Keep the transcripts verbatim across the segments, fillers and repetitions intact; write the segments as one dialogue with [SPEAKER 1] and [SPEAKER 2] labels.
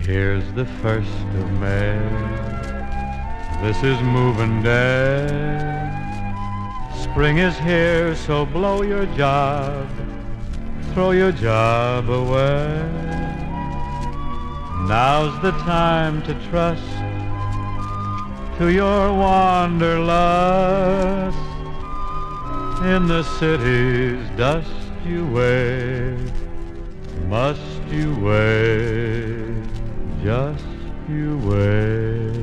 [SPEAKER 1] Here's the first of May. This is moving day. Spring is here, so blow your job, throw your job away. Now's the time to trust to your wanderlust. In the city's dust you wait, must you wait, just you wait.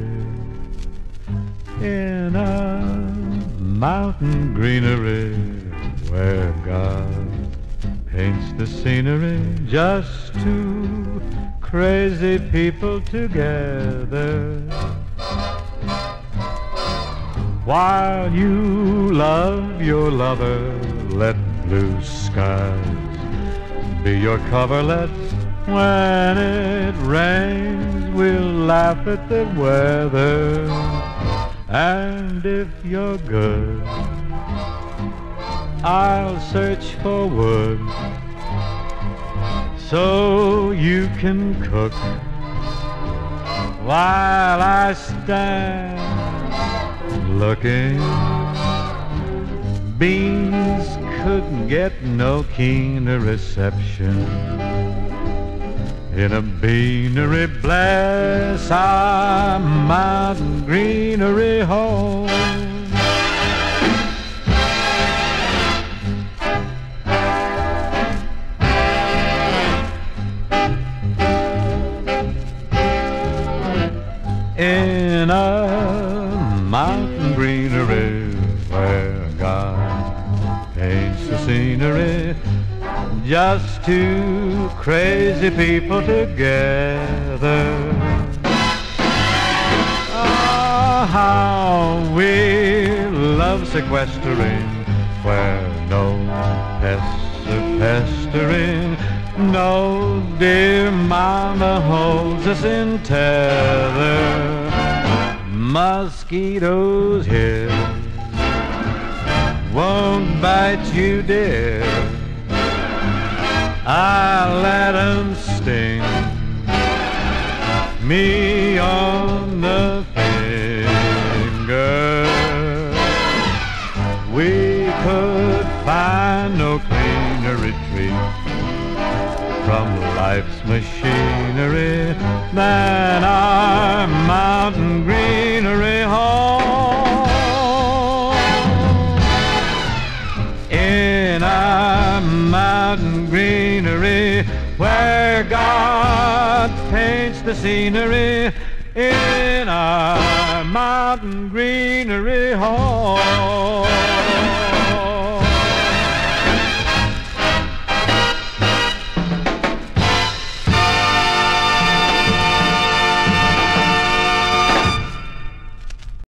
[SPEAKER 1] In a mountain greenery where God paints the scenery, just two crazy people together. While you love your lover, let blue skies be your coverlet. When it rains, we'll laugh at the weather. And if you're good, I'll search for wood so you can cook while I stand looking. Beans couldn't get no keener reception in a beanery. Bless our mountain greenery home. In a mountain greenery where God paints the scenery, just two crazy people together. Oh, how we love sequestering where no pests are pestering. No dear mama holds us in tether. Mosquitoes here won't bite you, dear. I let 'em sting me on the finger. We could find no cleaner retreat from life's machinery than our mountain greenery home. In our mountain greenery where God paints the scenery, in our mountain greenery home.